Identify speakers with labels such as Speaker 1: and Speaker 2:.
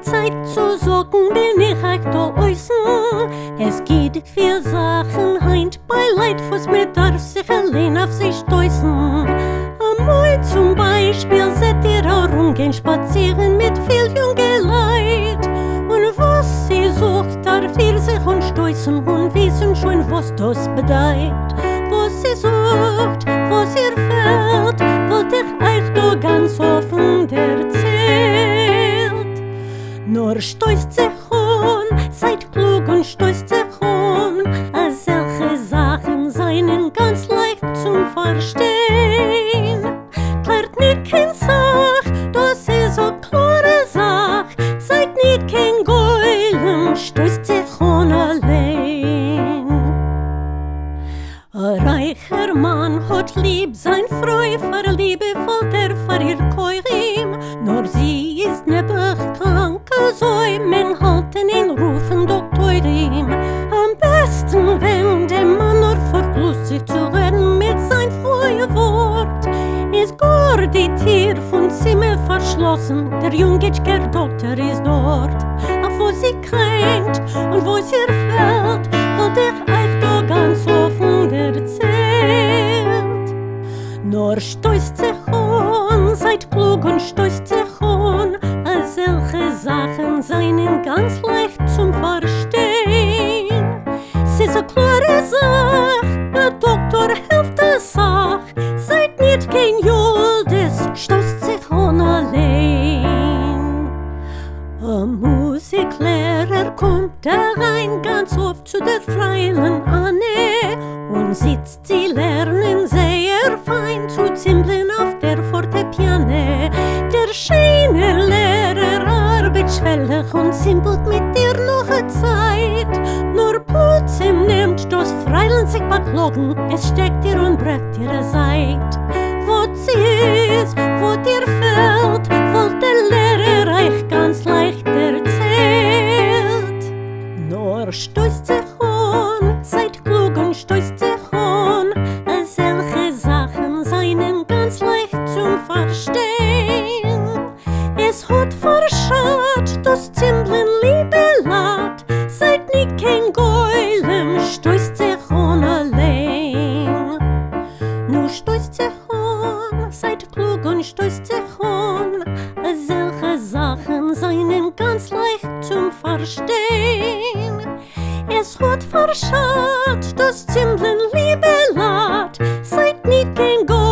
Speaker 1: Zeit zu sorgen, bin ich euch da außen. Es geht viel Sachen heint bei Leid, was mir darf sich allein auf sich stoßen. Einmal zum Beispiel seht ihr herumgehen, spazieren mit viel junge Leid. Und was sie sucht, darf ihr sich und stoßen und wissen schon, was das bedeutet. Was sie sucht, was ihr fehlt, wollt ich euch da ganz offen erzählt. Nur stoßt sich seid klug und stoßt sich solche Sachen seien ganz leicht zum Verstehen. Klärt nicht kein Sach, das ist a klare Sach, seid nicht kein Geulen, stoßt sich allein. A reicher Mann hat lieb sein Freu, verliebevoll der für ihr Keurim, nur sie ist nebach krank, so men halten ihn rufen Doktorim. Am besten, wenn der Mann nur verlust sich zu reden mit sein frühe Wort. Ist gar die Tür von Zimmer verschlossen, der jungitschker Doktor ist dort. Auf wo sie kränkt und wo sie fällt, wollt ich euch da ganz offen erzählt. Nur stoßt sich seid klug und stoßt sich solche Sachen seien ganz leicht zum Verstehen. Es ist a klare Sach, der Doktor hilft der Sach, seid nicht kein Juldes, stoßt sich allein. A Musiklehrer kommt herein ganz oft zu der freilen Anne und sitzt sie lernen sehr fein zu zimbeln auf der Fortepiane. Der schöne Lehrer arbeitsschwellig und zimbelt mit dir noch a Zeit. Nur plötzlich nimmt das Freilen sich beklagen, es steckt dir und brecht dir a Seid. Was ist, wo dir fällt, wollt der Lehrer euch ganz leicht erzählt. Nur stoßt sich seid klug und stoßt sich solche Sachen seien ganz leicht zum Verstehen. Es hat verschaut, das Zimbeln liebe Lad, seid nicht kein Geulem, stoßt sich allein. Nu stoßt sich seid klug und stoßt sich solche Sachen seien ganz leicht zum Verstehen. Es hat verschaut, das Zimbeln liebe Lad, seid nicht kein Geulem,